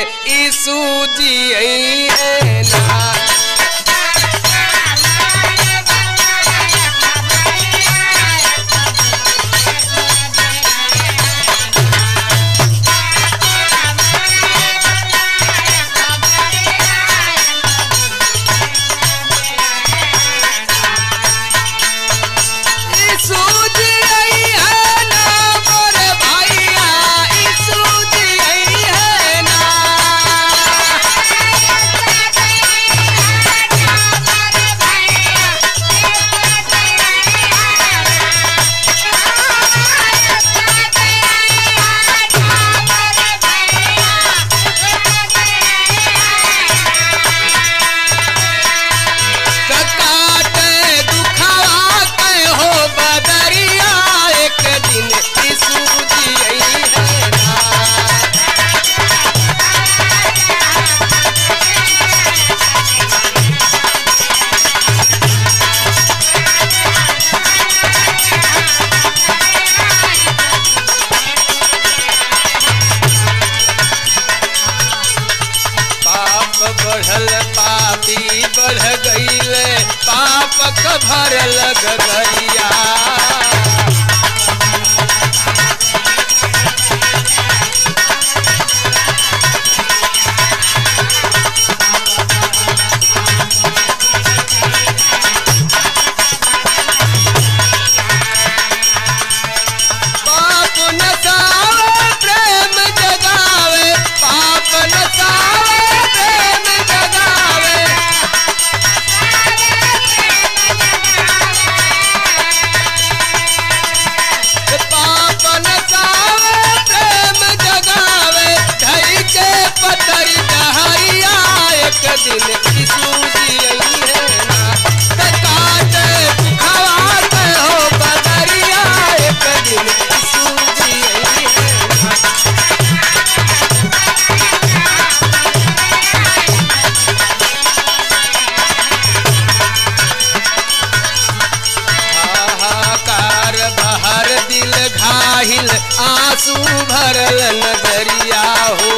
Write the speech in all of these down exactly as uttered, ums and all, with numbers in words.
यीशु जी आई है ना। बढ़ल पापी बढ़ गईले पाप क भरल गगरिया। पाप नसावे प्रेम जगावे, पाप नसावे दिन यीशु जी आई है ना। काटे दुखवाते हो बदरिया एक दिन यीशु जी आई है ना। हाहाकार बहर दिल घाहिल आंसू भरल नजरिया हो।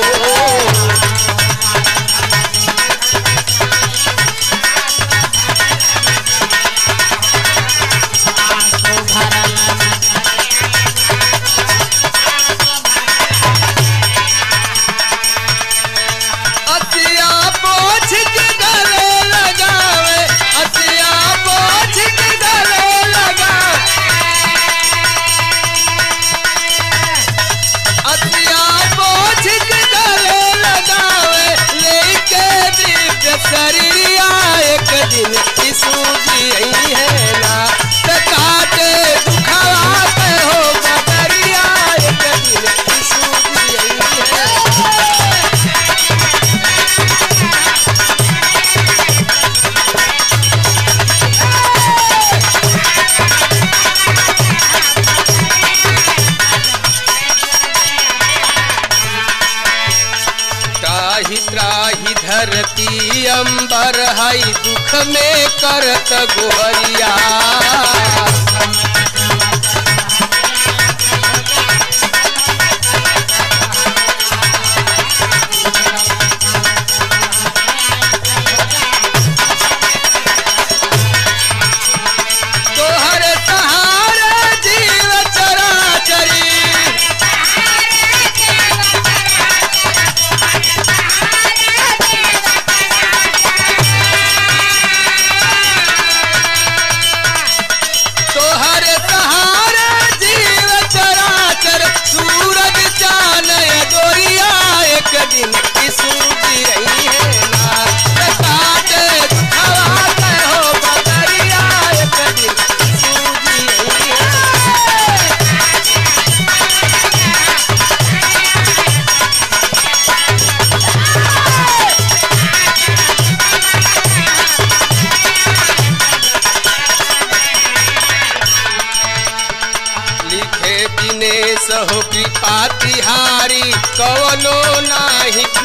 एक दिन यीशु जी आई है ना। काटे दुखवाते हो बदरिया एक दिन यीशु जी आई है। त्राहि त्राहि धरती अंबर हई दुख में करत गोहरिया। तोहर सहारे जीव चराचरी, दिन यीशु जी आई है ना। काटे दुखवाते हो बदरिया एक दिन यीशु जी आई है। लिखे दिनेश हो कृपा तिहारी कवनो नाही